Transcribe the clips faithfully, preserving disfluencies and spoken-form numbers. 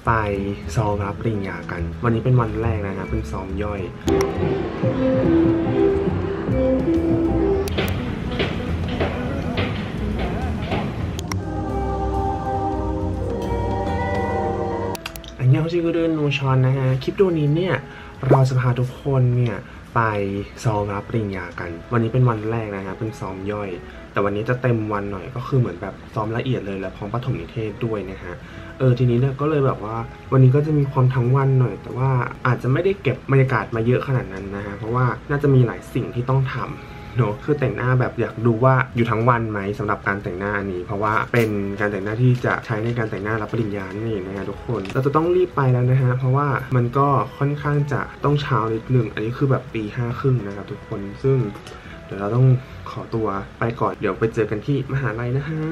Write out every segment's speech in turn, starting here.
ไปซ้อมรับปริญญากันวันนี้เป็นวันแรกนะครับเป็นซ้อมย่อยอันยองชิกุรุนนูชอนนะฮะคลิปตัวนี้เนี่ยเราจะพาทุกคนเนี่ยไปซ้อมรับปริญญากันวันนี้เป็นวันแรกนะฮะเป็นซ้อมย่อยแต่วันนี้จะเต็มวันหน่อยก็คือเหมือนแบบซ้อมละเอียดเลยและพร้อมปฐมนิเทศด้วยนะฮะเออทีนี้เนี่ยก็เลยแบบว่าวันนี้ก็จะมีความทั้งวันหน่อยแต่ว่าอาจจะไม่ได้เก็บบรรยากาศมาเยอะขนาดนั้นนะฮะเพราะว่าน่าจะมีหลายสิ่งที่ต้องทำเนอะคือแต่งหน้าแบบอยากดูว่าอยู่ทั้งวันไหมสำหรับการแต่งหน้านี้เพราะว่าเป็นการแต่งหน้าที่จะใช้ในการแต่งหน้ารับปริญญานี่นะฮะทุกคนเราจะต้องรีบไปแล้วนะฮะเพราะว่ามันก็ค่อนข้างจะต้องเช้านิดนึงอันนี้คือแบบตีห้าครึ่งนะครับทุกคนซึ่งเดี๋ยวเราต้องขอตัวไปก่อนเดี๋ยวไปเจอกันที่มหาลัยนะฮะ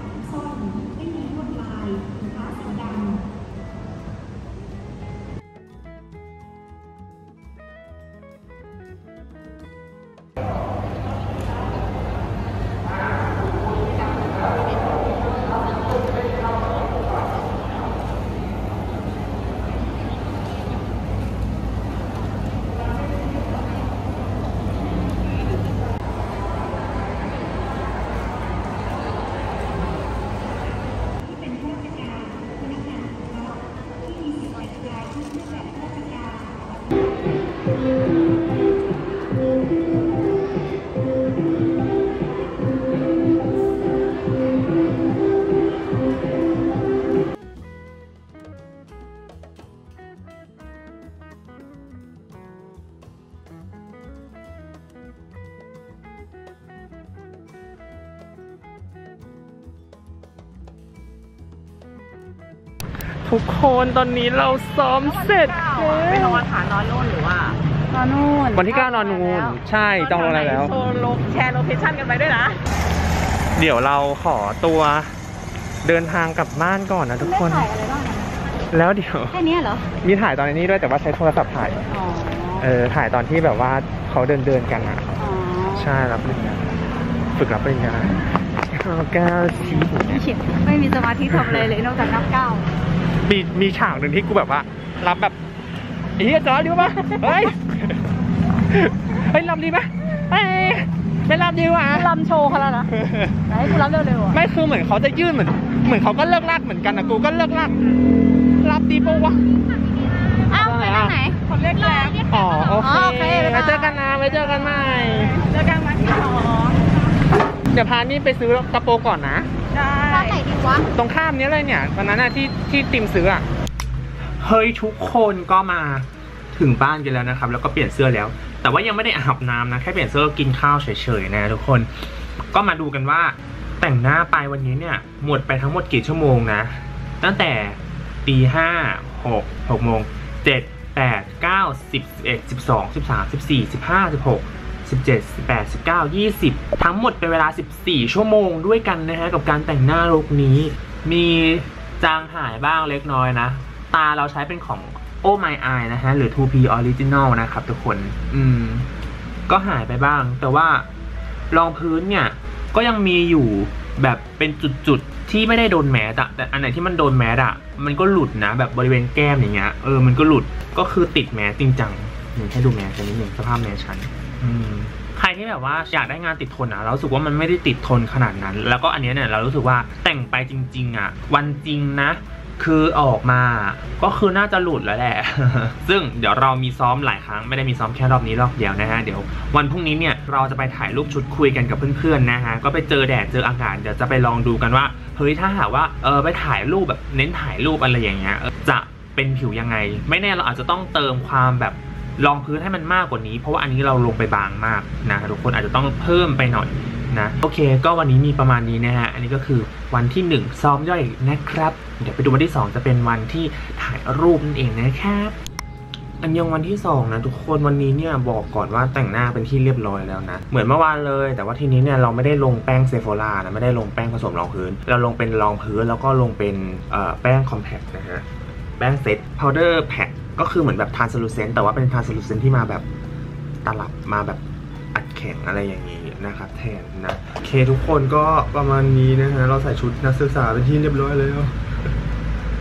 ทุกคนตอนนี้เราซ้อมเสร็จไปนอนหานอนโน่นหรือว่านอนนู่นวันที่เก้านอนนู่นใช่จองโรงแรมแล้วโชว์โลแชร์โลเคชั่นกันไปด้วยนะเดี๋ยวเราขอตัวเดินทางกลับบ้านก่อนนะทุกคนถ่ายอะไรบ้างแล้วเดี๋ยวแค่นี้เหรอมีถ่ายตอนนี้ด้วยแต่ว่าใช้โทรศัพท์ถ่ายเออถ่ายตอนที่แบบว่าเขาเดินเดินกันอ่ะใช่รับปริญญาฝึกรับปริญญาก้าวชี้ไม่มีสมาธิทำอะไรเลยนอกจากนับก้าวมีมีฉากหนึ่งที่กูแบบว่ารับแบบเฮ้ยจอดีป่ะเฮ้ยเฮ้ยรับดีป่ะเฮ้ยไม่รับดีว่ะรับโชว์เขาแล้วนะไหนกูรับเร็วๆไม่คือเหมือนเขาจะยื่นเหมือนเหมือนเขาก็เลิกลากเหมือนกันนะกูก็เลิกลากรับดีป่ะวะอ้าวไปทางไหนผมเรียกแล้วอ๋อโอเคไว้เจอกันนะไว้เจอกันใหม่เจอกันมาที่หอเดี๋ยวพานี่ไปซื้อกระโปรงก่อนนะได้ร้านไหนดีวะตรงข้ามนี้เลยเนี่ยวันนั้นที่ที่ติมซื้ออ่ะเฮ้ยทุกคนก็มาถึงบ้านกันแล้วนะครับแล้วก็เปลี่ยนเสื้อแล้วแต่ว่ายังไม่ได้อาบน้ำนะแค่เปลี่ยนเสื้อกินข้าวเฉยๆนะทุกคนก็มาดูกันว่าแต่งหน้าไปวันนี้เนี่ยหมดไปทั้งหมดกี่ชั่วโมงนะตั้งแต่ตีห้าหกหกโมงเจ็ดแปดเก้าสิบสิบเอ็ดสิบสองสิบสามสิบสี่สิบห้าสิบหกสิบเจ็ด สิบแปด สิบเก้า ยี่สิบทั้งหมดเป็นเวลาสิบสี่ชั่วโมงด้วยกันนะฮะกับการแต่งหน้าลุคนี้มีจางหายบ้างเล็กน้อยนะตาเราใช้เป็นของ Oh My Eye นะฮะหรือ ทู พี Original นะครับทุกคนอืมก็หายไปบ้างแต่ว่ารองพื้นเนี่ยก็ยังมีอยู่แบบเป็นจุดๆที่ไม่ได้โดนแมสอะแต่อันไหนที่มันโดนแมสอะมันก็หลุดนะแบบบริเวณแก้มอย่างเงี้ยเออมันก็หลุดก็คือติดแมสจริงจังอย่างให้ดูแมสกันนิดนึงสภาพแมสชั้นใครที่แบบว่าอยากได้งานติดทนอ่ะเรารู้สึกว่ามันไม่ได้ติดทนขนาดนั้นแล้วก็อันนี้เนี่ยเรารู้สึกว่าแต่งไปจริงๆอ่ะวันจริงนะคือออกมาก็คือน่าจะหลุดแล้วแหละ ซึ่งเดี๋ยวเรามีซ้อมหลายครั้งไม่ได้มีซ้อมแค่รอบนี้รอบเดียวนะฮะเดี๋ยววันพรุ่งนี้เนี่ยเราจะไปถ่ายรูปชุดคุยกันกับเพื่อนๆนะฮะก็ไปเจอแดดเจออากาศเดี๋ยวจะไปลองดูกันว่าเฮ้ยถ้าหากว่าเออไปถ่ายรูปแบบเน้นถ่ายรูปอะไรอย่างเงี้ยจะเป็นผิวยังไงไม่แน่เราอาจจะต้องเติมความแบบรองพื้นให้มันมากกว่านี้เพราะว่าอันนี้เราลงไปบางมากนะทุกคนอาจจะต้องเพิ่มไปหน่อยนะโอเคก็วันนี้มีประมาณนี้นะฮะอันนี้ก็คือวันที่หนึ่งซ้อมย่อยนะครับเดี๋ยวไปดูวันที่สองจะเป็นวันที่ถ่ายรูปนั่นเองนะครับอันยังวันที่สองนะทุกคนวันนี้เนี่ยบอกก่อนว่าแต่งหน้าเป็นที่เรียบร้อยแล้วนะเหมือนเมื่อวานเลยแต่ว่าทีนี้เนี่ยเราไม่ได้ลงแป้งเซโฟล่านะไม่ได้ลงแป้งผสมรองพื้นเราลงเป็นรองพื้นแล้วก็ลงเป็นแป้งคอมแพคนะฮะแป้งเซตพาวเดอร์แพคก็คือเหมือนแบบทรานสลูเซนต์แต่ว่าเป็นทรานสลูเซนต์ที่มาแบบตลับมาแบบอัดแข็งอะไรอย่างนี้นะครับแทนนะโอเคทุกคนก็ประมาณนี้นะฮะเราใส่ชุดนักศึกษาเป็นที่เรียบร้อยแล้ว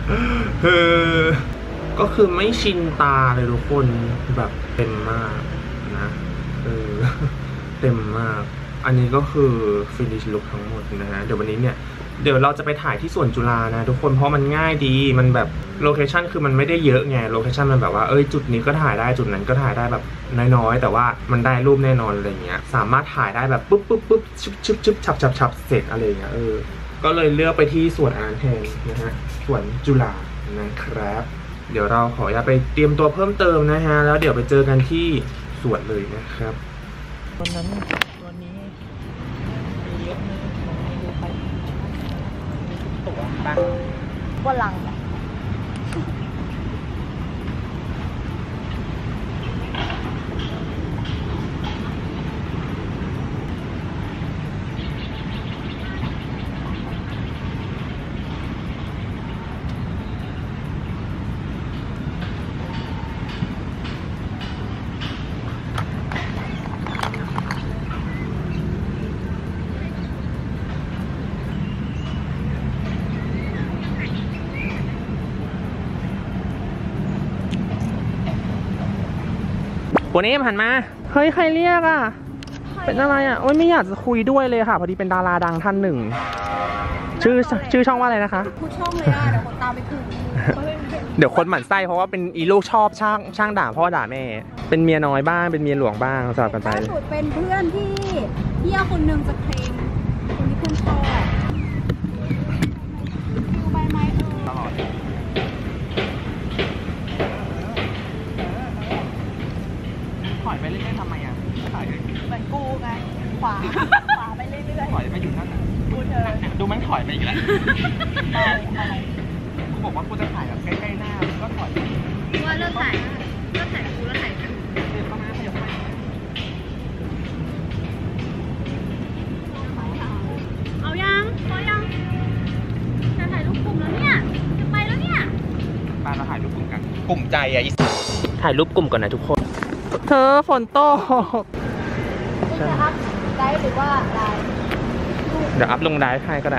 คือก็คือไม่ชินตาเลยทุกคนแบบเต็มมากนะเออเต็มมากอันนี้ก็คือฟินิชลุคทั้งหมดนะฮะเดี๋ยววันนี้เนี่ยเดี๋ยวเราจะไปถ่ายที่สวนจุฬานะทุกคนเพราะมันง่ายดีมันแบบโลเคชั่นคือมันไม่ได้เยอะไงโลเคชั่นมันแบบว่าเอ้ยจุดนี้ก็ถ่ายได้จุดนั้นก็ถ่ายได้แบบน้อยๆแต่ว่ามันได้รูปแน่นอนอะไรเงี้ยสามารถถ่ายได้แบบปุ๊บปุ๊บปุ๊บชึบชึบชึบฉับฉับฉับเสร็จอะไรเงี้ยเออก็เลยเลือกไปที่สวนอานแทนนะฮะสวนจุฬานะครับเดี๋ยวเราขออย่าไปเตรียมตัวเพิ่มเติมนะฮะแล้วเดี๋ยวไปเจอกันที่สวนเลยนะครับวันนั้นวันนี้มีเยอะเลยดูไปตั๋วบ้างวันหลังวันนี้หันมาเฮ้ยใครเรียกอ่ะเป็นอะไรอ่ะโอ้ยไม่อยากจะคุยด้วยเลยค่ะพอดีเป็นดาราดังท่านหนึ่งชื่อชื่อช่องว่าอะไรนะคะพูดช่องเลยอ่ะเดี๋ยวคนตามไปถึงเดี๋ยวคนหมั่นไส้เพราะว่าเป็นอีลูกชอบช่างช่างด่าพ่อด่าแม่เป็นเมียน้อยบ้างเป็นเมียหลวงบ้างสลับกันไปล่าสุดเป็นเพื่อนที่เที่ยวคนหนึ่งจะเคลมคนที่เพื่อนชอบดูใบไม้เออตลอดถอยไปเรื่อยๆทำไมอ่ะถอยเลยเหมือนกูไงขวาขวาไปเรื่อยถอยไปอยู่นั่นน่ะๆกูเธอดูมันถอยไปอีกแล้วอะไรกูบอกว่ากูจะถ่ายแบบใกล้ๆหน้ามันก็ถอยไปว่าเลิกถ่ายเลิกถ่ายกูแล้วถ่ายกันเดินเข้ามาขยับไปเอายังพอยังจะถ่ายรูปกลุ่มแล้วเนี่ยจะไปแล้วเนี่ยมาเราถ่ายรูปกลุ่มกันกลุ่มใจอ่ะอีถ่ายรูปกลุ่มก่อนนะทุกคน เธอฝนตกจะอัพได้หรือว่าไลน์เดี๋ยวอัพลงไลฟ์ให้ก็ได้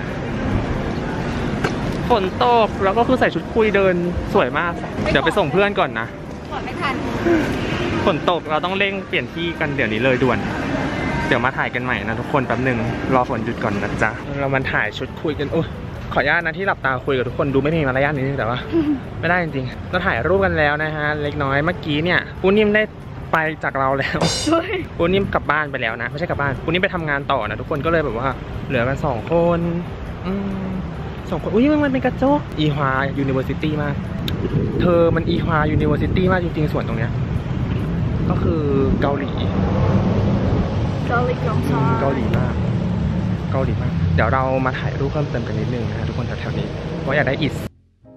ฝนตกแล้วก็คือใส่ชุดคุยเดินสวยมาก เดี๋ยวไปส่งเพื่อนก่อนนะก่อนไม่ทันฝนตกเราต้องเร่งเปลี่ยนที่กันเดี๋ยวนี้เลยด่วน เดี๋ยวมาถ่ายกันใหม่นะทุกคนแป๊บหนึ่งรอฝนหยุดก่อนนะจ๊ะเรามาถ่ายชุดคุยกันโอ้ยขออนุญาตนะที่หลับตาคุยกับทุกคนดูไม่มีมารยาทนิดนึงแต่ว่า ไม่ได้จริงๆเราถ่ายรูปกันแล้วนะฮะเล็กน้อยเมื่อกี้เนี่ยปูนิ่มได้ไปจากเราแล้วปูนิ่มกลับบ้านไปแล้วนะไม่ใช่กลับบ้านปูนิ่มไปทำงานต่อนะทุกคนก็เลยแบบว่าเหลือกันสองคนอืมสองคนอุ้ยมันเป็นกระจกอีฮวายูนิเวอร์ซิตี้มากเธอมันอีฮวายูนิเวอร์ซิตี้มากจริงๆส่วนตรงเนี้ยก็คือเกาหลีเกาหลีกองชาเกาหลีมากเกาหลีมากเดี๋ยวเรามาถ่ายรูปเพิ่มเติมกันนิดนึงนะทุกคนแถวๆนี้เพราะอยากได้อิส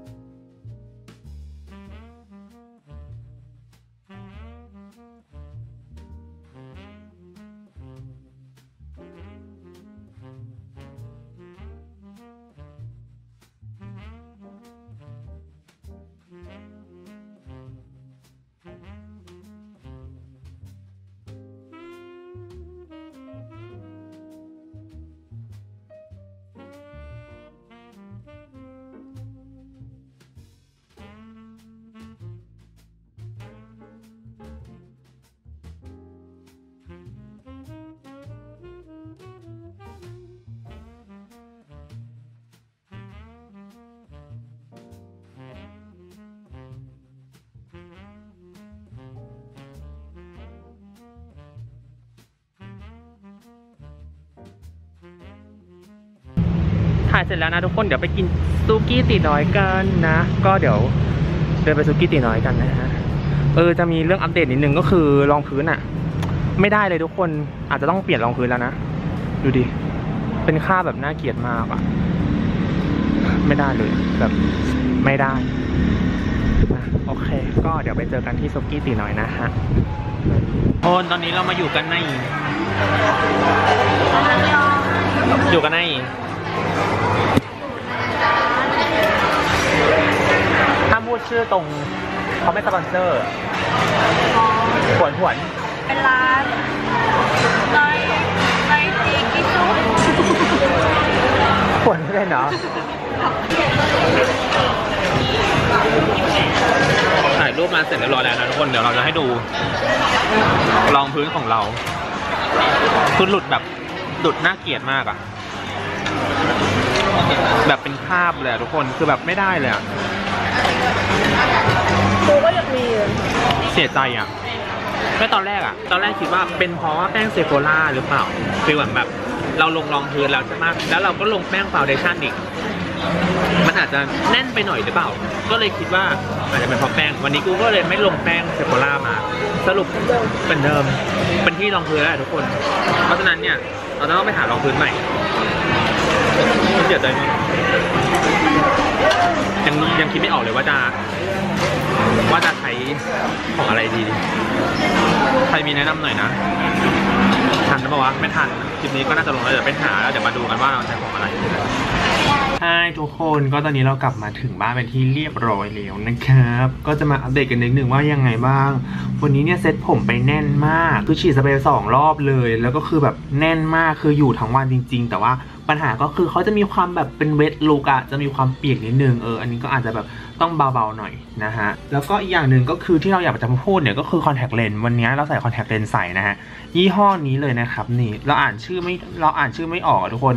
ถ่ายเสร็จแล้วนะทุกคนเดี๋ยวไปกินซูกี้ตีน้อยกันนะก็เดี๋ยวเดินไปซูกี้ตีน้อยกันนะฮะเออจะมีเรื่องอัปเดตนิดนึงก็คือรองพื้นอะไม่ได้เลยทุกคนอาจจะต้องเปลี่ยนรองพื้นแล้วนะดูดิเป็นค่าแบบน่าเกลียดมากอะไม่ได้เลยแบบไม่ได้นะโอเคก็เดี๋ยวไปเจอกันที่ซูกี้ตีน้อยนะฮะโอนตอนนี้เรามาอยู่กันในอยู่กันในถ้าพูดชื่อตรงเขาไม่สปอนเซอร์หวนหวนเป็นร้านไลไลจีกิซุหควรไม่ได้เนาะถ่ายรูปมาเสร็จเรียบร้อยแล้วนะทุกคนเดี๋ยวเราจะให้ดูรองพื้นของเราคือหลุดแบบหลุดน่าเกลียดมากอะแบบเป็นคราบเลยทุกคนคือแบบไม่ได้เลยอะกูก็ยังมีเสียใจอะไม่ตอนแรกอะตอนแรกคิดว่าเป็นเพราะว่าแป้งเซโฟล่าหรือเปล่าคือเหมือนแบบเราลงรองพื้นแล้วใช่ไหมแล้วเราก็ลงแป้งฟาวเดชั่นอีกมันอาจจะแน่นไปหน่อยหรือเปล่าก็เลยคิดว่าอาจจะเป็นเพราะแป้งวันนี้กูก็เลยไม่ลงแป้งเซโฟล่ามาสรุปเป็นเดิมเป็นที่รองพื้นแล้วทุกคนเพราะฉะนั้นเนี่ยเราต้องไปหารองพื้นใหม่เสียใจมากยังยังคิดไม่ออกเลยว่าจะว่าจะใช้ของอะไรดีใครมีแนะนำหน่อยนะทันหรือเปล่าวะไม่ทันคลิปนี้ก็น่าจะลงแล้วเดี๋ยวไปหาแล้วเดี๋ยวมาดูกันว่าเราใช้ของอะไรใช่ทุกคนก็ตอนนี้เรากลับมาถึงบ้านเป็นที่เรียบร้อยแล้วนะครับก็จะมาอัปเดตกันนิดนึงว่ายังไงบ้างวันนี้เนี่ยเซ็ตผมไปแน่นมากคือฉีดสเปรย์สองรอบเลยแล้วก็คือแบบแน่นมากคืออยู่ทั้งวันจริงๆแต่ว่าปัญหาก็คือเขาจะมีความแบบเป็นเวทลุกอะจะมีความเปียกนิดนึงเอออันนี้ก็อาจจะแบบต้องเบาๆหน่อยนะฮะแล้วก็อีกอย่างหนึ่งก็คือที่เราอยากจะพูดเนี่ยก็คือคอนแทคเลนส์วันนี้เราใส่คอนแทคเลนส์ใส่นะฮะยี่ห้อนี้เลยนะครับนี่เราอ่านชื่อไม่เราอ่านชื่อไม่ออกทุกคน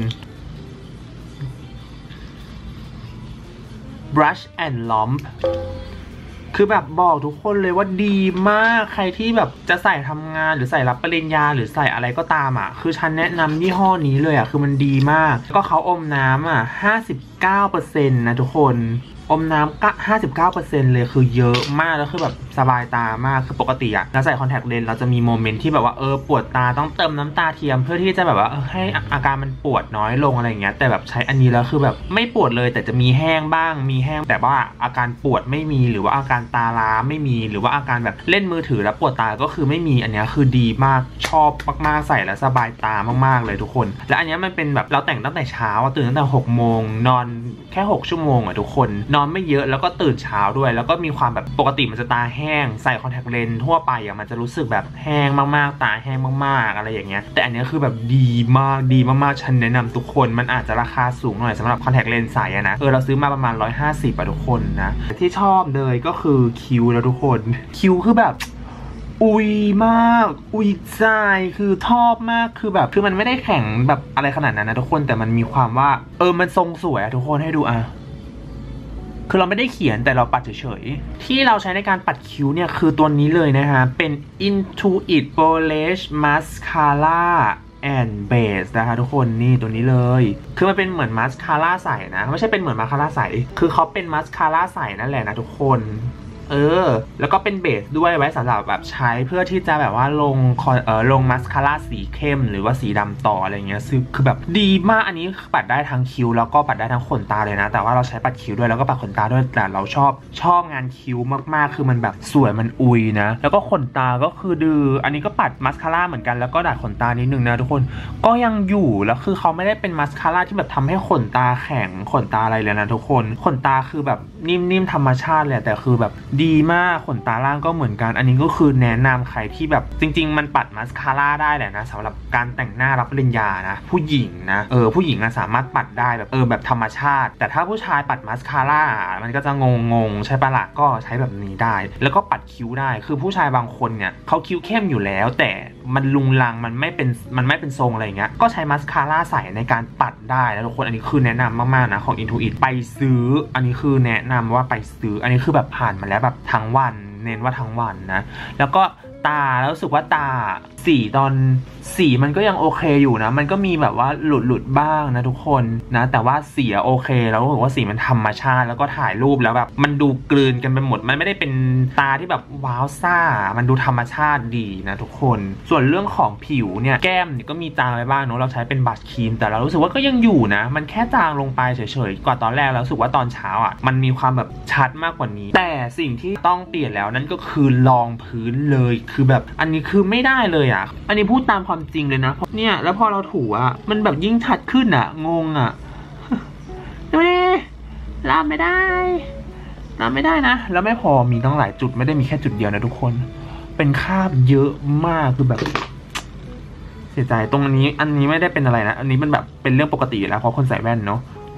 Brush and Lomb คือแบบบอกทุกคนเลยว่าดีมากใครที่แบบจะใส่ทำงานหรือใส่รับปริญญาหรือใส่อะไรก็ตามอ่ะคือฉันแนะนำยี่ห้อนี้เลยอ่ะคือมันดีมากก็เขาอมน้ำอ่ะ ห้าสิบเก้าเปอร์เซ็นต์ นะทุกคนอมน้ำก็ ห้าสิบเก้าเปอร์เซ็นต์ เลยคือเยอะมากแล้วคือแบบสบายตามากคือปกติอะเราใส่คอนแทคเลนส์เราจะมีโมเมนต์ที่แบบว่าเออปวดตาต้องเติมน้ำตาเทียมเพื่อที่จะแบบว่าเออให้อาการมันปวดน้อยลงอะไรอย่างเงี้ยแต่แบบใช้อันนี้แล้วคือแบบไม่ปวดเลยแต่จะมีแห้งบ้างมีแห้งแต่ว่าอาการปวดไม่มีหรือว่าอาการตาล้าไม่มีหรือว่าอาการแบบเล่นมือถือแล้วปวดตาก็คือไม่มีอันนี้คือดีมากชอบมากๆใส่แล้วสบายตามากๆเลยทุกคนและอันนี้มันเป็นแบบเราแต่งตั้งแต่เช้าตื่นตั้งแต่หกโมงนอนแค่หกชั่วโมงอะทุกคนนอนไม่เยอะแล้วก็ตื่นเช้าด้วยแล้วก็มีความแบบปกติมันจะตาแห้งใส่คอนแทคเลนส์ทั่วไปอ่ะมันจะรู้สึกแบบแห้งมากๆตาแห้งมากๆอะไรอย่างเงี้ยแต่อันนี้คือแบบดีมากดีมากๆฉันแนะนำทุกคนมันอาจจะราคาสูงหน่อยสำหรับคอนแทคเลนส์ใสอะนะเออเราซื้อมาประมาณหนึ่งร้อยห้าสิบอะทุกคนนะที่ชอบเลยก็คือคิ้วแล้วทุกคนคิ้วคือแบบอุยมากอุยใจคือชอบมากคือแบบคือมันไม่ได้แข็งแบบอะไรขนาดนั้นนะทุกคนแต่มันมีความว่าเออมันทรงสวยอะทุกคนให้ดูอะคือเราไม่ได้เขียนแต่เราปัดเฉยๆที่เราใช้ในการปัดคิ้วเนี่ยคือตัวนี้เลยนะฮะเป็น Intuit Polish Mascara and Base นะคะทุกคนนี่ตัวนี้เลยคือมันเป็นเหมือนมาสคาร่าใสนะไม่ใช่เป็นเหมือนมาสคาร่าใสคือเขาเป็นมาสคาร่าใสนั่นแหละนะทุกคนเออแล้วก็เป็นเบสด้วยไว้สำหรับแบบใช้เพื่อที่จะแบบว่าลงเอ่อลงมาสคาร่าสีเข้มหรือว่าสีดำต่ออะไรเงี้ยซึ่งคือแบบดีมากอันนี้ปัดได้ทั้งคิ้วแล้วก็ปัดได้ทั้งขนตาเลยนะแต่ว่าเราใช้ปัดคิ้วด้วยแล้วก็ปัดขนตาด้วยแต่เราชอบชอบงานคิ้วมากๆคือมันแบบสวยมันอุยนะแล้วก็ขนตาก็คือดืออันนี้ก็ปัดมาสคาร่าเหมือนกันแล้วก็ดัดขนตานิดนึงนะทุกคนก็ยังอยู่แล้วคือเขาไม่ได้เป็นมาสคาร่าที่แบบทำให้ขนตาแข็งขนตาอะไรเลยนะทุกคนขนตาคือแบบนิ่มๆธรรมชาติเลยแต่คือแบบดีมากขนตาล่างก็เหมือนกันอันนี้ก็คือแนะนำใครที่แบบจริงๆมันปัดมาสคาร่าได้แหละนะสำหรับการแต่งหน้ารับปริญญานะผู้หญิงนะเออผู้หญิงอะสามารถปัดได้แบบเออแบบธรรมชาติแต่ถ้าผู้ชายปัดมาสคาร่ามันก็จะงงๆใช่ปะล่ะก็ใช้แบบนี้ได้แล้วก็ปัดคิ้วได้คือผู้ชายบางคนเนี่ยเขาคิ้วเข้มอยู่แล้วแต่มันลุงลังมันไม่เป็นมันไม่เป็นทรงอะไรอย่างเงี้ยก็ใช้มาสคาร่าใส่ในการปัดได้แล้วทุกคนอันนี้คือแนะนำมากๆนะของ Intuit ไปซื้ออันนี้คือแนะนำว่าไปซื้ออันนี้คือแบบผ่านมาแล้วแบบทั้งวันเน้นว่าทั้งวันนะแล้วก็ตาแล้วรู้สึกว่าตาสีตอนสีมันก็ยังโอเคอยู่นะมันก็มีแบบว่าหลุดหลุดบ้างนะทุกคนนะแต่ว่าสีโอเคแล้วรู้สึกว่าสีมันธรรมชาติแล้วก็ถ่ายรูปแล้วแบบมันดูกลืนกันไปหมดมันไม่ได้เป็นตาที่แบบว้าวซ่ามันดูธรรมชาติดีนะทุกคนส่วนเรื่องของผิวเนี่ยแก้มเนี่ยก็มีจางไปบ้างเนาะเราใช้เป็นบัชครีมแต่เรารู้สึกว่าก็ยังอยู่นะมันแค่จางลงไปเฉยๆกว่าตอนแรกแล้วรู้สึกว่าตอนเช้าอ่ะมันมีความแบบชัดมากกว่านี้แต่สิ่งที่ต้องเปลี่ยนแล้วนั่นก็คือรองพื้นเลยคือแบบอันนี้คือไม่ได้เลยอ่ะอันนี้พูดตามความจริงเลยนะเนี่ยแล้วพอเราถูอ่ะมันแบบยิ่งชัดขึ้นอ่ะงงอ่ะดูดิลามไม่ได้ลามไม่ได้นะแล้วไม่พอมีตั้งหลายจุดไม่ได้มีแค่จุดเดียวนะทุกคนเป็นคราบเยอะมากคือแบบเสียใจตรงนี้อันนี้ไม่ได้เป็นอะไรนะอันนี้มันแบบเป็นเรื่องปกติแล้วเพราะคนใส่แว่นเนาะ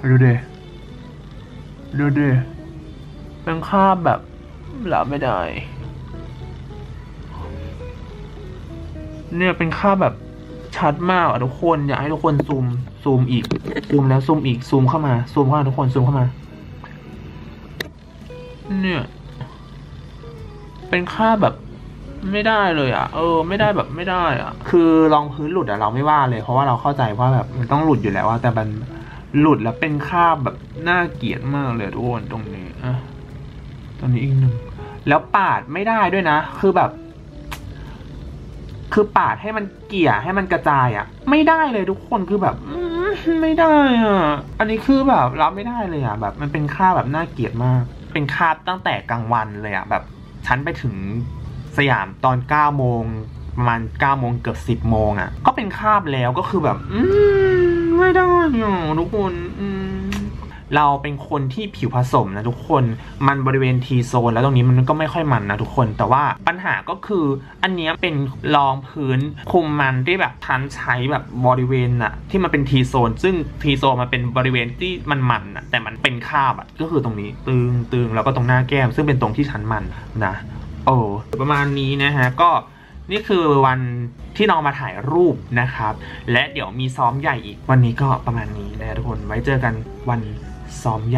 ดูดิดูดิเป็นคราบแบบรับไม่ได้เนี่ยเป็นคราบแบบชัดมากอ่ะทุกคนอยากให้ทุกคนซูมซูมอีกซูมแล้วซูมอีกซูมเข้ามาซูมเข้ามาทุกคนซูมเข้ามาเนี่ยเป็นคราบแบบไม่ได้เลยอ่ะเออไม่ได้แบบไม่ได้อ่ะคือรองพื้นหลุดอ่ะเราไม่ว่าเลยเพราะว่าเราเข้าใจว่าแบบมันต้องหลุดอยู่แล้วว่าแต่มันหลุดแล้วเป็นคราบแบบน่าเกลียดมากเลยทุกคนตรงนี้อ่ะตรงนี้อีกหนึ่งแล้วปาดไม่ได้ด้วยนะคือแบบคือปาดให้มันเกลี่ยให้มันกระจายอ่ะไม่ได้เลยทุกคนคือแบบไม่ได้อ่ะอันนี้คือแบบรับไม่ได้เลยอ่ะแบบมันเป็นคราบแบบน่าเกลียดมากเป็นคราบตั้งแต่กลางวันเลยอ่ะแบบฉันไปถึงสยามตอนเก้าโมงประมาณเก้าโมงเกือบสิบโมงอ่ะก็เป็นคราบแล้วก็คือแบบอืมไม่ได้อ่ะทุกคนอืมเราเป็นคนที่ผิวผสมนะทุกคนมันบริเวณ ที โซนแล้วตรงนี้มันก็ไม่ค่อยมันนะทุกคนแต่ว่าปัญหาก็คืออันนี้เป็นรองพื้นคุมมันที่แบบทันใช้แบบบริเวณอะที่มันเป็น ที โซนซึ่ง ที โซนมันเป็นบริเวณที่มันมันอะแต่มันเป็นคราบอะก็คือตรงนี้ตึงตึงแล้วก็ตรงหน้าแก้มซึ่งเป็นตรงที่ชั้นมันนะโอ้ประมาณนี้นะฮะก็นี่คือวันที่น้องมาถ่ายรูปนะครับและเดี๋ยวมีซ้อมใหญ่อีกวันนี้ก็ประมาณนี้นะทุกคนไว้เจอกันวันซ้อมใหญ่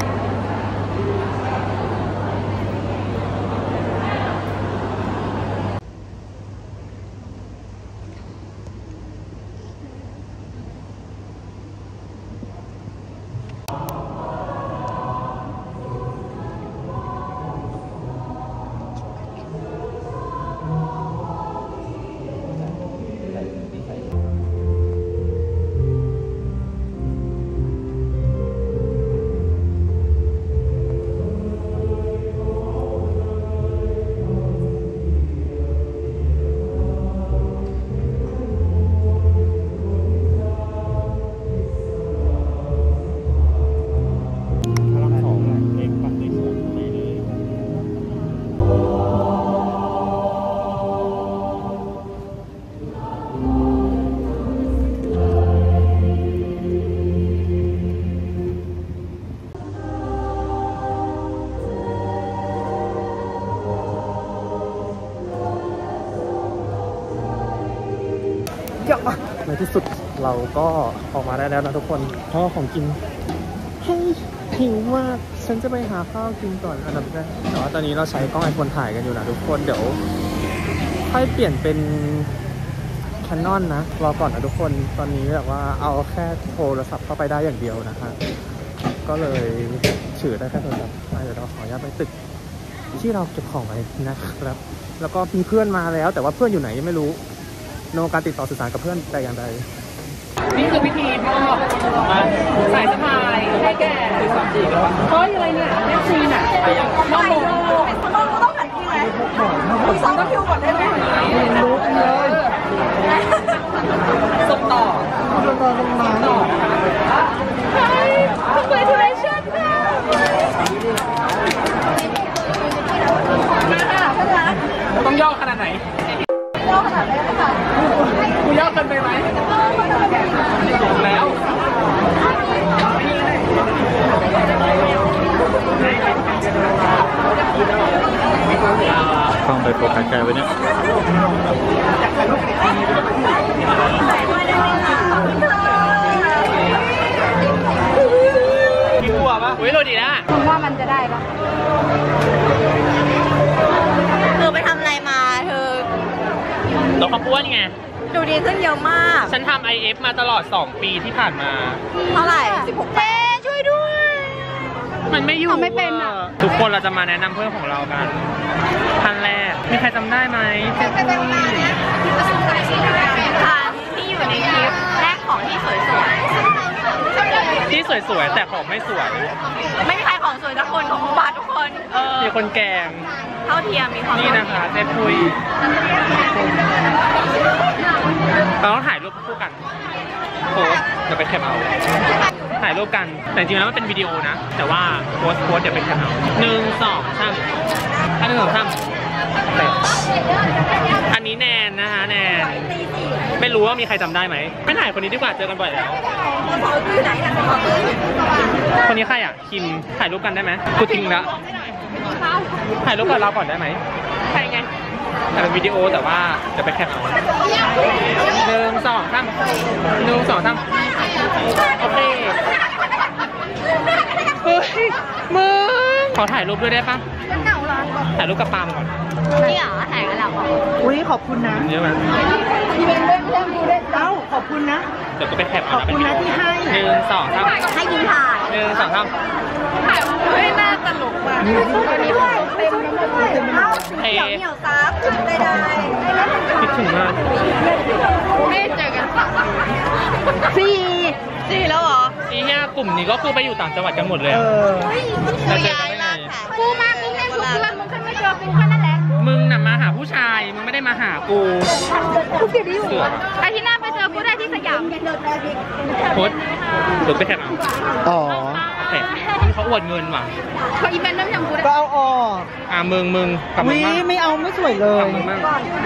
ในที่สุดเราก็ออกมาได้แล้วนะทุกคนเพราะของกินเฮ้ยหิวมากฉันจะไปหาข้าวกินก่อนอันดับแรกแต่ว่าตอนนี้เราใช้กล้องไอโฟนถ่ายกันอยู่นะทุกคนเดี๋ยวค่อยเปลี่ยนเป็น Canon นะรอก่อนนะทุกคนตอนนี้แบบว่าเอาแค่โทรศัพท์เข้าไปได้อย่างเดียวนะคะก็เลยถือได้แค่โทรศัพท์เดี๋ยวเราขออนุญาตไปตึกที่เราเก็บของไว้นะครับแล้วก็มีเพื่อนมาแล้วแต่ว่าเพื่อนอยู่ไหนยังไม่รู้โนการติดต่อสื่อสารกับเพื่อนแต่อย่างใดนี่คือพิธีมอบสายสะพายให้แก่เฮ้ยอะไรเนี่ยแม่ชีน่ะน้องโมต้องหันที่ไหนสองต้องคิวก่อนได้ไหมรู้เลยส่งต่อส่งต่อส่งต่อเฮ้ย congratulations ค่ะต้องย่อขนาดไหนย่อขนาดไหนคะกูย่อเกินไปไหมจบแล้วต้องไปโฟกัสแกไว้เนี่ยมีกลัวปะอุ้ยโรดีนะคุณว่ามันจะได้ปะเธอไปทำอะไรมาเธอลดความอ้วนไงดูดีขึ้นเยอะมากฉันทำ ไอ เอฟ มาตลอดสองปีที่ผ่านมาเท่าไหร่สิบหกเป้ช่วยด้วยมันไม่อยู่ไม่เป็นอ่ะทุกคนเราจะมาแนะนำเพื่อนของเรากันท่านแรกมีใครจำได้ไหมเจ๊ปุ้ยท่านที่อยู่ในคลิปแรกของที่สวยๆที่สวยๆแต่ของไม่สวยไม่มีใครของสวยทุกคนของมุบาทุกคนมีคนแกงเท่าเทียมมีความนี่นะคะเจ๊ปุ้ยเราต้องถ่ายรูปคู่กันโพสเดี๋ยวไปแคปเอาถ่ายรูปกันแต่จริงๆแล้วมันเป็นวิดีโอนะแต่ว่าโพสโพสเดี๋ยวไปแคปเอาหนึ่งสองสามอันหนึ่งสองสามอันนี้แนนนะคะแนนไม่รู้ว่ามีใครจำได้ไหมไม่ถ่ายคนนี้ดีกว่าเจอกันบ่อยแล้วคนนี้ใครอ่ะคิมถ่ายรูปกันได้ไหมกูทิ้งแล้วถ่ายรูปกับเราก่อนได้ไหมถ่ายไงถ่ายเป็นวิดีโอแต่ว่าจะไปแคปเอาหนึ่งสองสามหนึ่งสองสามโอเคเฮ้ยมึงขอถ่ายรูปด้วยได้ปะถ่ายรูปกับปาล์มก่อนนี่เหรอถ่ายกับเราอุ้ยขอบคุณนะเยอะไหมเอ้าขอบคุณนะเดี๋ยวก็ไปแคปขอบคุณนะที่ให้หนึ่งสองสามให้ยิงถ่ายหนึ่งสองสามถ่ายไม่น่าตลกว่ะวันนี้ถ่ายเต็มเอ้าสีเขียวเหนียวซับได้ได้คิดถึงมากไม่เจอกันสี่สี่แล้วเหรออีเนี่ยกลุ่มนี้ก็คือไปอยู่ต่างจังหวัดกันหมดเลยเออแต่เจอกันได้ไงกูมากูแค่ทุกเดือนมึงแค่ไม่เจอกูแค่นั้นแหละมึงน่ะมาหาผู้ชายมึงไม่ได้มาหากูกูเกลียดที่อยู่ไอที่หน้าไปเจอกูได้ที่สยามโพสเดี๋ยวไปแคปเอาอ๋อโอเคเขาอวดเงินว่ะเขาอีเวนต์เริ่มยังกูได้ก็เอาออกอ่ามึงมึงกลับมึวิงบ้างไม่เอาไม่สวยเลกลัยบมึงบ้าง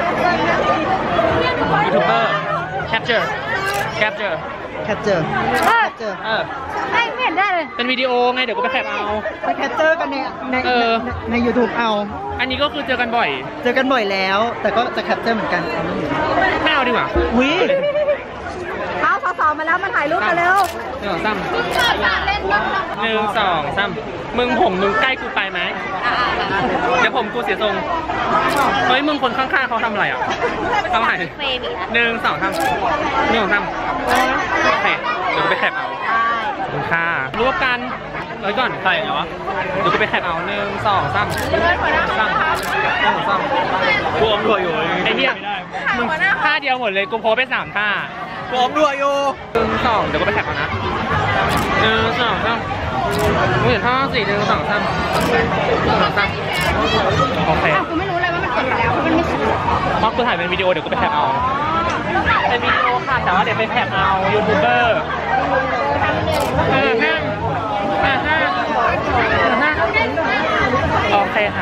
ยูทูบเบอร์แคปเจอร์แคปเจอร์แคปเจอร์แคปเจอร์เออไม่เห็นได้เลยเป็นวิดีโอไงเดี๋ยวกูไปแคปเอาไปแคปเจอร์กันในในเออในยูทูบเอาอันนี้ก็คือเจอกันบ่อยเจอกันบ่อยแล้ว แต่ก็จะแคปเจอร์เหมือนกันเอาไม่เห็นไม่เอาดีกว่าวิเอาสาวๆมาแล้วมาถ่ายรูปกันเร็วหนึ่งสองสามเล่นบ้างหนึ่งสองสามมึงผมมึงใกล้กูไปไหมเดี๋ยวผมกูเสียทรงเฮ้ยมึงคนข้างๆเขาทำอะไรอ่ะทำอะไรเฟรมอีกแล้วหนึ่งสองสามหนึ่งสองสามโอเคเดี๋ยวกูไปแคปเอาขอบคุณค่ะรวบกันเอ้ยก่อนใส่เหรอวะเดี๋ยวกูไปแคปเอาหนึ่งสองสามหนึ่งสองสามหนึ่งสองสามกูอมด้วยอยู่ไอ้เหี้ยมึงท่าเดียวหมดเลยกูโพสไปสามท่ากูอมด้วยอยู่หนึ่งสองเดี๋ยวกูไปแคปเอานะหนึ่งสองสามมึงเห็นท่าสี่หนึ่งสองสามหนึ่งสองสามโอเคกูไม่รู้เลยว่ามันเป็นแล้วมันไม่สวยเพราะกูถ่ายเป็นวิดีโอเดี๋ยวกูไปแคปเอาเป็นวิดีโอค่ะแต่ว่าเดี๋ยวไปแคปเอายูทูบเบอร์เออห้างห้างห้างห้างโอเคค่ะ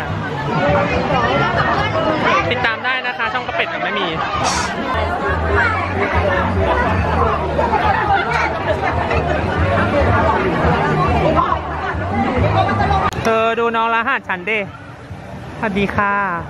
ติดตามได้นะคะช่องกระเป็ดกับไม่มีเธอดูน้องรหัสฉันดิสวัสดีค่ะ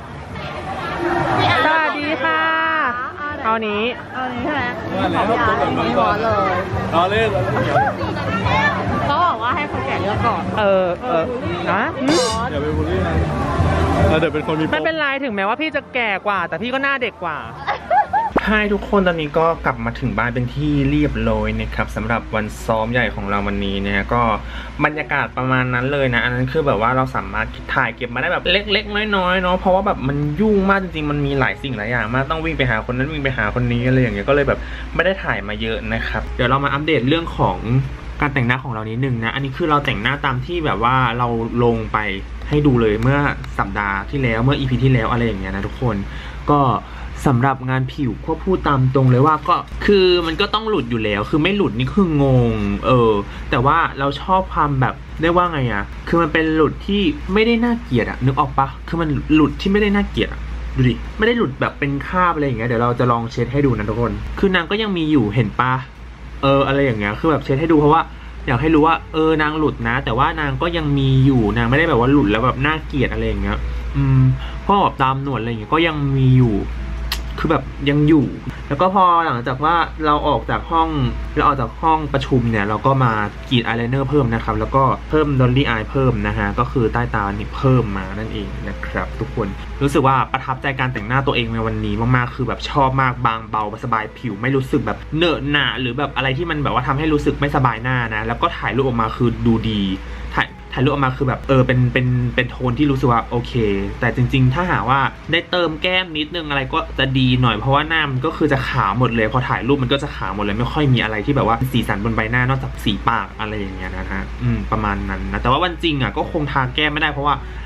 สวัสดีค่ะเอานี้เอานี้ใช่ไหมไม่หวานเลยรอเล่นเขาบอกว่าให้คนแก่เลือกก่อนเออเออนะอย่าไปบูลลี่นะเดี๋ยวเป็นคนมีไม่เป็นไรถึงแม้ว่าพี่จะแก่กว่าแต่พี่ก็หน้าเด็กกว่าใช่ทุกคนตอนนี้ก็กลับมาถึงบ้านเป็นที่เรียบร้อยนะครับสำหรับวันซ้อมใหญ่ของเราวันนี้เนี่ยก็บรรยากาศประมาณนั้นเลยนะอันนั้นคือแบบว่าเราสามารถถ่ายเก็บมาได้แบบเล็กๆน้อยๆเนาะเพราะว่าแบบมันยุ่งมากจริงๆมันมีหลายสิ่งหลายอย่างมากต้องวิ่งไปหาคนนั้นวิ่งไปหาคนนี้อะไรอย่างเงี้ยก็เลยแบบไม่ได้ถ่ายมาเยอะนะครับเดี๋ยวเรามาอัปเดตเรื่องของการแต่งหน้าของเรานิดนึงนะอันนี้คือเราแต่งหน้าตามที่แบบว่าเราลงไปให้ดูเลยเมื่อสัปดาห์ที่แล้วเมื่อ อี พี ที่แล้วอะไรอย่างเงี้ยนะทุกคนก็สำหรับงานผิวก็พูดตามตรงเลยว่าก็คือมันก็ต้องหลุดอยู่แล้วคือไม่หลุดนี่คืองงเออแต่ว่าเราชอบความแบบได้ว่าไงอะคือมันเป็นหลุดที่ไม่ได้น่าเกลียดอะนึกออกปะคือมันหลุดที่ไม่ได้น่าเกลียดอะดูดิไม่ได้หลุดแบบเป็นคราบอะไรอย่างเงี้ยเดี๋ยวเราจะลองเช็ดให้ดูนะทุกคนคือนางก็ยังมีอยู่เห็นปะเอออะไรอย่างเงี้ยคือแบบเช็ดให้ดูเพราะว่าอยากให้รู้ว่าเออนางหลุดนะแต่ว่านางก็ยังมีอยู่นางไม่ได้แบบว่าหลุดแล้วแบบน่าเกลียดอะไรอย่างเงี้ยอืมเพราะแบบตามหนวดอะไรอย่างเงี้ยก็ยังมีอยู่คือแบบยังอยู่แล้วก็พอหลังจากว่าเราออกจากห้องเราออกจากห้องประชุมเนี่ยเราก็มากรีดอายไลเนอร์เพิ่มนะครับแล้วก็เพิ่มดอลลี่อายเพิ่มนะฮะก็คือใต้ตานี่เพิ่มมานั่นเองนะครับทุกคนรู้สึกว่าประทับใจการแต่งหน้าตัวเองในวันนี้มากๆคือแบบชอบมากบางเบาสบายผิวไม่รู้สึกแบบเหนอะหนะหรือแบบอะไรที่มันแบบว่าทำให้รู้สึกไม่สบายหน้านะแล้วก็ถ่ายรูปออกมาคือดูดีถ่ายถ่ายรูปออกมาคือแบบเออเป็นเป็นเป็นโทนที่รู้สึกว่าโอเคแต่จริงๆถ้าหากว่าได้เติมแก้มนิดนึงอะไรก็จะดีหน่อยเพราะว่าหน้ามันก็คือจะขาวหมดเลยพอถ่ายรูปมันก็จะขาวหมดเลยไม่ค่อยมีอะไรที่แบบว่าสีสันบนใบหน้านอกจากสีปากอะไรอย่างเงี้ยนะฮะอืมประมาณนั้นนะแต่ว่าวันจริงอ่ะก็คงทาแก้มไม่ได้เพราะว่า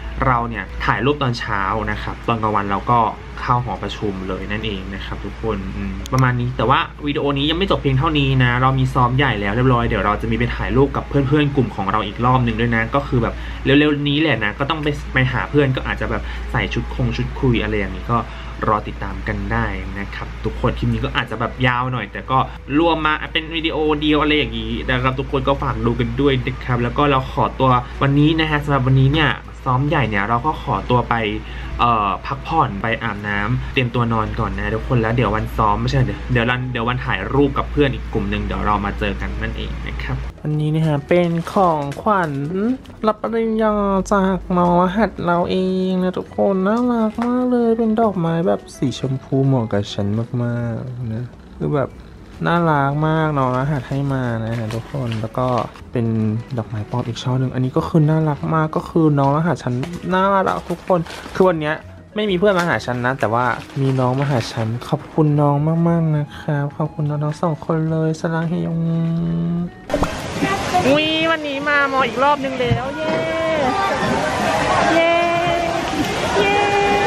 เราเนี่ยถ่ายรูปตอนเช้านะครับตอนกลางวันเราก็เข้าหอประชุมเลยนั่นเองนะครับทุกคนประมาณนี้แต่ว่าวิดีโอนี้ยังไม่จบเพียงเท่านี้นะเรามีซ้อมใหญ่แล้วเรียบร้อยเดี๋ยวเราจะมีไปถ่ายรูปกับเพื่อนๆกลุ่มของเราอีกรอบหนึ่งด้วยนะก็คือแบบเร็วๆนี้แหละนะก็ต้องไปไปหาเพื่อนก็อาจจะแบบใส่ชุดคงชุดคุยอะไรอย่างนี้ก็รอติดตามกันได้นะครับทุกคนคลิปนี้ก็อาจจะแบบยาวหน่อยแต่ก็รวมมาเป็นวิดีโอเดียวอะไรอย่างนี้นะครับทุกคนก็ฝากดูกันด้วยนะครับแล้วก็เราขอตัววันนี้นะฮะสำหรับวันนี้เนี่ยซ้อมใหญ่เนี่ยเราก็ขอตัวไปเอ่อพักผ่อนไปอาบน้ำเตรียมตัวนอนก่อนนะทุกคนแล้วเดี๋ยววันซ้อมไม่ใช่เดี๋ยวเดี๋ยววันเดี๋ยววันถ่ายรูปกับเพื่อนอีกกลุ่มหนึ่งเดี๋ยวเรามาเจอกันนั่นเองนะครับวันนี้นะฮะเป็นของขวัญรับปริญญาจากน้องรหัสเราเองนะทุกคนน่ารักมากเลยเป็นดอกไม้แบบสีชมพูเหมาะกับฉันมากๆนะคือแบบน่ารักมากน้องรหัสให้มานะฮะทุกคนแล้วก็เป็นดอกไม้ปลอมอีกช่อหนึ่งอันนี้ก็คือน่ารักมากก็คือน้องรหัสฉันน่ารักทุกคนคือวันนี้ไม่มีเพื่อนมาหาฉันนะแต่ว่ามีน้องมาหาฉันขอบคุณน้องมากๆนะครับขอบคุณน้องๆสองคนเลยสลังเฮยงวีวันนี้มามออีกรอบนึงแล้วเย้เย้เย้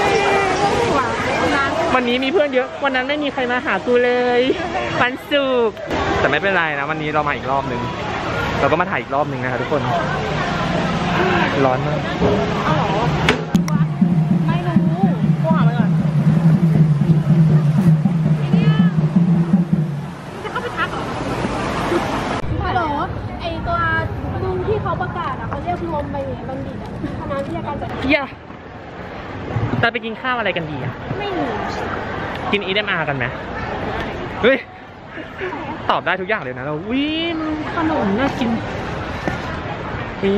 วันนี้มีเพื่อนเยอะวันนั้นไม่มีใครมาหากูเลยวันศุกร์แต่ไม่เป็นไรนะวันนี้เรามาอีกรอบนึงเราก็มาถ่ายอีกรอบนึงนะครับทุกคนร้อนมากไม่รู้โทรหามันก่อนจะเข้าไปทักเหรอฮัลโหลไอตัวลุงที่เขาประกาศอ่ะเขาเรียกรวมไปบัณฑิตอ่ะคณะวิทยาการจัดการอย่าแต่ไปกินข้าวอะไรกันดีอ่ะไม่รู้กินอีเดมอากันไหมเฮ้ยตอบได้ทุกอย่างเลยนะเราวิมขนมน่ากินวิ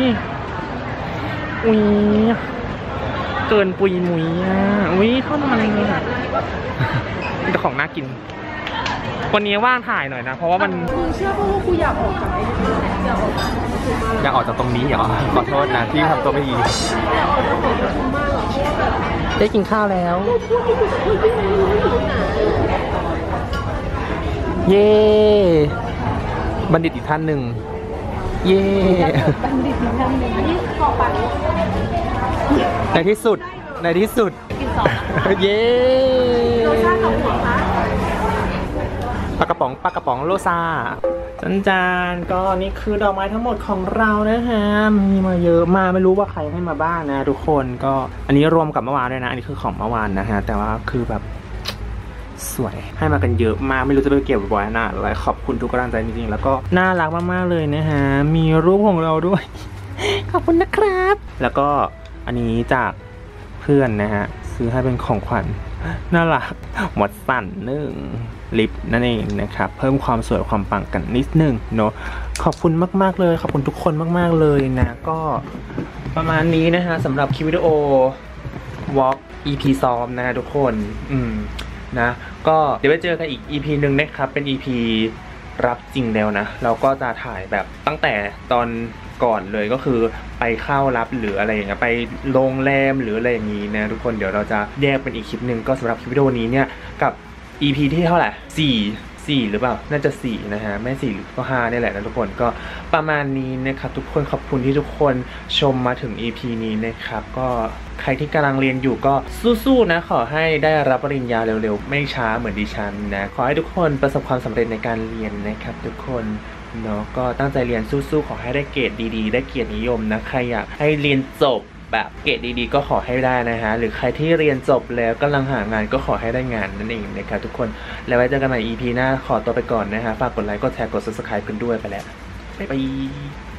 วิเกินปุยมุยอ่ะวิข้าวมันเลยอ่ะแต่ของน่ากินวันนี้ว่างถ่ายหน่อยนะเพราะว่ามันมึงเชื่อป่ะว่ากูอยากออกจากไอ้อยากออกจากอยากออกจากตรงนี้เหรอขอโทษนะที่ทำตัวไม่ดีได้กินข้าวแล้วเย้บัณฑิตอีกท่านหนึ่งเย้บัณฑิตอีกท่านหนึ่งอันนี้ขอไปในที่สุดในที่สุดกินสองเย้รสชาติของหัวคะปลากระป๋องปลากระป๋องโลซาจานจานก็นี่คือดอกไม้ทั้งหมดของเรานะฮะมีมาเยอะมาไม่รู้ว่าใครให้มาบ้างนะทุกคนก็อันนี้รวมกับเมื่อวานด้วยนะอันนี้คือของเมื่อวานนะฮะแต่ว่าคือแบบสวยให้มากันเยอะมากไม่รู้จะไปเก็บบ่อยๆนะอะไรขอบคุณทุกกำลังใจจริงๆแล้วก็น่ารักมากๆเลยนะฮะมีรูปของเราด้วยขอบคุณนะครับแล้วก็อันนี้จากเพื่อนนะฮะซื้อให้เป็นของขวัญน่ารักหมดสั่นหนึ่งลิปนั่นเองนะครับเพิ่มความสวยความปังกันนิดนึงเนาะขอบคุณมากๆเลยขอบคุณทุกคนมากๆเลยนะก็ประมาณนี้นะฮะสำหรับคลิปวิดีโอ Walk อี พี ซ้อมนะทุกคนอืมนะก็เดี๋ยวไปเจอกันอีก อี พี หนึ่งนะครับเป็น อี พี รับจริงแล้วนะเราก็จะถ่ายแบบตั้งแต่ตอนก่อนเลยก็คือไปเข้ารับหรืออะไรอย่างเงี้ยไปโรงแรมหรืออะไรอย่างงี้นะทุกคนเดี๋ยวเราจะแยกเป็นอีกคลิปหนึ่งก็สำหรับคลิปวิดีโอนี้เนี่ยกับ อี พี ที่เท่าไหร่สี่สี่หรือเปล่าน่าจะสี่นะฮะไม่สี่หรือก็ห้านี่แหละนะทุกคนก็ประมาณนี้นะครับทุกคนขอบคุณที่ทุกคนชมมาถึง อี พี นี้นะครับก็ใครที่กำลังเรียนอยู่ก็สู้ๆนะขอให้ได้รับปริญญาเร็วๆไม่ช้าเหมือนดิฉันนะขอให้ทุกคนประสบความสำเร็จในการเรียนนะครับทุกคนเนาะก็ตั้งใจเรียนสู้ๆขอให้ได้เกรดดีๆได้เกียรตินิยมนะใครอยากให้เรียนจบแบบเกรดดีๆก็ขอให้ได้นะฮะหรือใครที่เรียนจบแล้วกำลังหางานก็ขอให้ได้งานนั่นเองนะครับทุกคนแล้วไว้เจอกันใหม่ อี พี หน้าขอตัวไปก่อนนะฮะฝากกดไลค์กดแชร์กด ซับสไครบ์ กันด้วยไปแล้วบ๊ายบาย